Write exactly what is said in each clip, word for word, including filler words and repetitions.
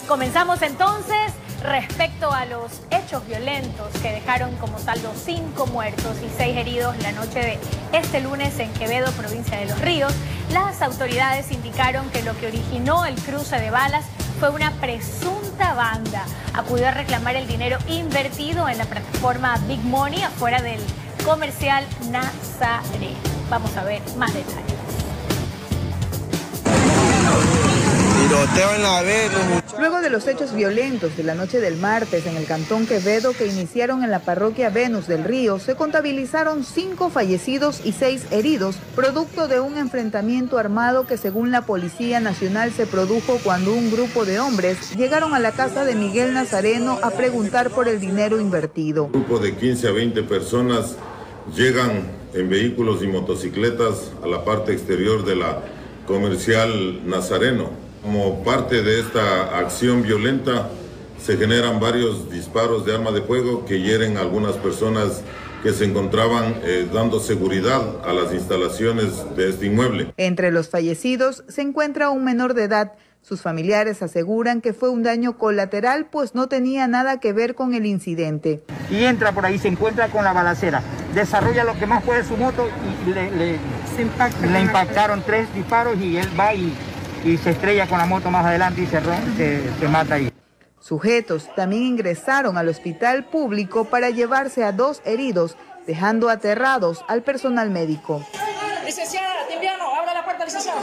Comenzamos entonces respecto a los hechos violentos que dejaron como saldo cinco muertos y seis heridos la noche de este lunes en Quevedo, provincia de Los Ríos. Las autoridades indicaron que lo que originó el cruce de balas fue una presunta banda. Acudió a reclamar el dinero invertido en la plataforma Big Money afuera del comercial Nazareno. Vamos a ver más detalles. Luego de los hechos violentos de la noche del martes en el cantón Quevedo que iniciaron en la parroquia Venus del Río, se contabilizaron cinco fallecidos y seis heridos, producto de un enfrentamiento armado que según la Policía Nacional se produjo cuando un grupo de hombres llegaron a la casa de Miguel Nazareno a preguntar por el dinero invertido. Un grupo de quince a veinte personas llegan en vehículos y motocicletas a la parte exterior de la comercial Nazareno. Como parte de esta acción violenta, se generan varios disparos de arma de fuego que hieren a algunas personas que se encontraban eh, dando seguridad a las instalaciones de este inmueble. Entre los fallecidos se encuentra un menor de edad. Sus familiares aseguran que fue un daño colateral, pues no tenía nada que ver con el incidente. Y entra por ahí, se encuentra con la balacera, desarrolla lo que más puede su moto y le, le, se impacta, le impactaron tres disparos y él va y... y se estrella con la moto más adelante y se, se, se mata ahí. Sujetos también ingresaron al hospital público para llevarse a dos heridos, dejando aterrados al personal médico. Licenciada, te enviamos, abra la puerta, licenciada.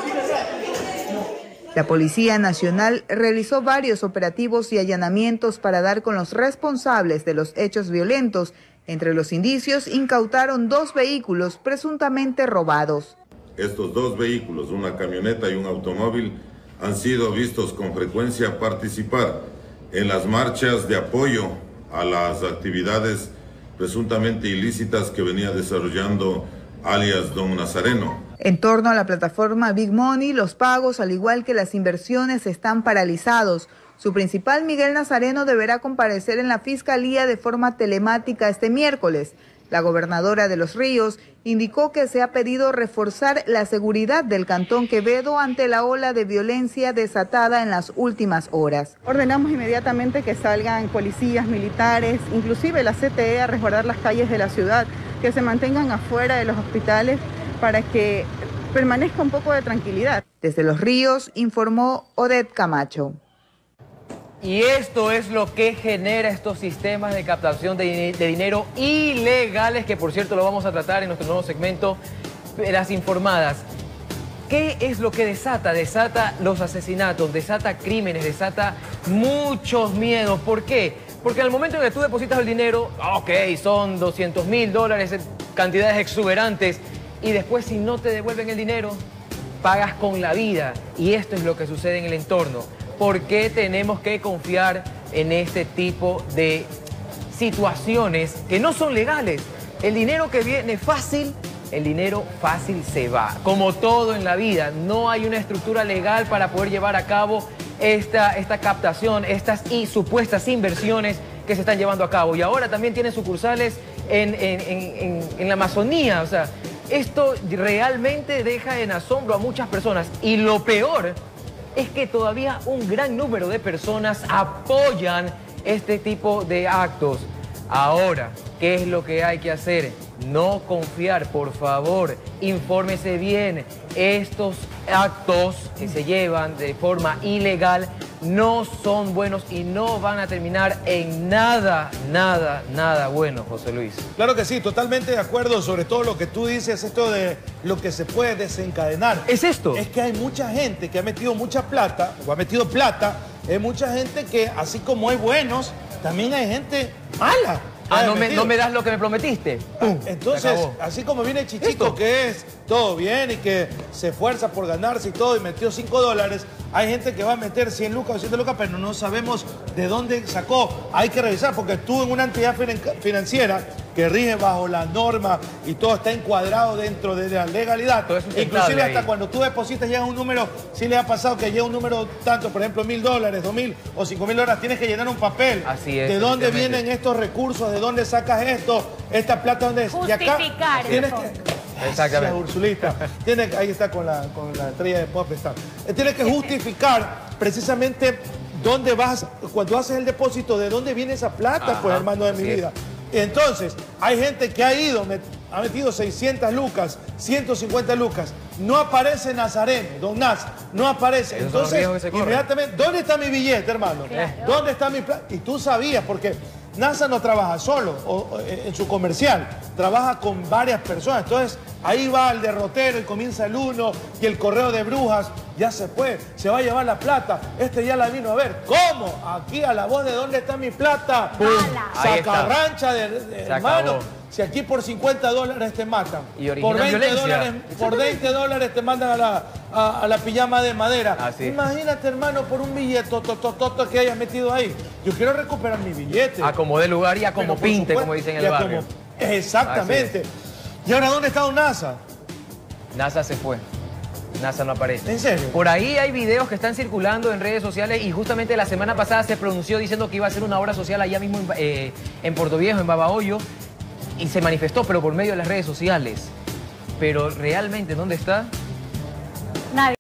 La Policía Nacional realizó varios operativos y allanamientos para dar con los responsables de los hechos violentos. Entre los indicios incautaron dos vehículos presuntamente robados. Estos dos vehículos, una camioneta y un automóvil, han sido vistos con frecuencia participar en las marchas de apoyo a las actividades presuntamente ilícitas que venía desarrollando alias Don Nazareno. En torno a la plataforma Big Money, los pagos, al igual que las inversiones, están paralizados. Su principal, Miguel Nazareno, deberá comparecer en la Fiscalía de forma telemática este miércoles. La gobernadora de Los Ríos indicó que se ha pedido reforzar la seguridad del cantón Quevedo ante la ola de violencia desatada en las últimas horas. Ordenamos inmediatamente que salgan policías, militares, inclusive la C T E a resguardar las calles de la ciudad, que se mantengan afuera de los hospitales para que permanezca un poco de tranquilidad. Desde Los Ríos informó Odette Camacho. Y esto es lo que genera estos sistemas de captación de, de dinero ilegales, que por cierto lo vamos a tratar en nuestro nuevo segmento, Las Informadas. ¿Qué es lo que desata? Desata los asesinatos, desata crímenes, desata muchos miedos. ¿Por qué? Porque al momento en que tú depositas el dinero, ok, son doscientos mil dólares, cantidades exuberantes, y después si no te devuelven el dinero, pagas con la vida. Y esto es lo que sucede en el entorno. ¿Por qué tenemos que confiar en este tipo de situaciones que no son legales? El dinero que viene fácil, el dinero fácil se va. Como todo en la vida, no hay una estructura legal para poder llevar a cabo esta, esta captación, estas y supuestas inversiones que se están llevando a cabo. Y ahora también tienen sucursales en, en, en, en la Amazonía. O sea, esto realmente deja en asombro a muchas personas. Y lo peor es que todavía un gran número de personas apoyan este tipo de actos. Ahora, ¿qué es lo que hay que hacer? No confiar, por favor, infórmese bien. Estos actos que se llevan de forma ilegal no son buenos y no van a terminar en nada, nada, nada bueno, José Luis. Claro que sí, totalmente de acuerdo, sobre todo lo que tú dices, esto de lo que se puede desencadenar. ¿Es esto? Es que hay mucha gente que ha metido mucha plata, o ha metido plata, hay mucha gente que, así como hay buenos, también hay gente mala. Ah, no me, no me das lo que me prometiste. Ah, entonces, así como viene Chichico, ¿esto? Que es todo bien y que se esfuerza por ganarse y todo y metió cinco dólares, hay gente que va a meter cien lucas o doscientas lucas, pero no sabemos de dónde sacó. Hay que revisar porque tú en una entidad financiera que rige bajo la norma y todo está encuadrado dentro de la legalidad. Inclusive hasta ahí, cuando tú depositas llega un número, si le ha pasado que llega un número tanto, por ejemplo, mil dólares, dos mil o cinco mil dólares, tienes que llenar un papel. Así es. ¿De dónde vienen estos recursos? ¿De dónde sacas esto? ¿Esta plata dónde es? Justificar. Y acá tienes que... Exactamente. La Ursulita. Tiene, ahí está con la, con la estrella de pop. Está. Tiene que justificar precisamente ¿dónde vas? Cuando haces el depósito, ¿de dónde viene esa plata? Ajá, pues, hermano de mi así es. vida. Entonces, hay gente que ha ido, met, ha metido seiscientas lucas, ciento cincuenta lucas. No aparece Nazareno, don Naz, no aparece. Esos son los Entonces, riesgos que se corren. inmediatamente, ¿dónde está mi billete, hermano? Claro. ¿Dónde está mi plata? Y tú sabías, porque NASA no trabaja solo o, o, en su comercial, trabaja con varias personas. Entonces, ahí va el derrotero y comienza el uno y el correo de brujas. Ya se fue, se va a llevar la plata. Este ya la vino a ver. ¿Cómo? Aquí a la voz de ¿dónde está mi plata? ¡Pum! Ahí está. Sacarrancha de, de Se hermano. acabó. Si aquí por cincuenta dólares te matan, Y por originan veinte violencia. dólares, por veinte dólares te mandan a la, a, a la pijama de madera. Así. Imagínate, hermano, por un billete to, to, to, to, to, que hayas metido ahí. Yo quiero recuperar mi billete. Acomode lugar y a como Pero, por pinte, supuesto, como dicen en y el a barrio. como- Exactamente. ¿Y ahora dónde está don NASA? NASA se fue. NASA no aparece. ¿En serio? Por ahí hay videos que están circulando en redes sociales y justamente la semana pasada se pronunció diciendo que iba a hacer una obra social allá mismo en, eh, en Puerto Viejo, en Babahoyo, y se manifestó, pero por medio de las redes sociales. Pero realmente, ¿dónde está? Nadie.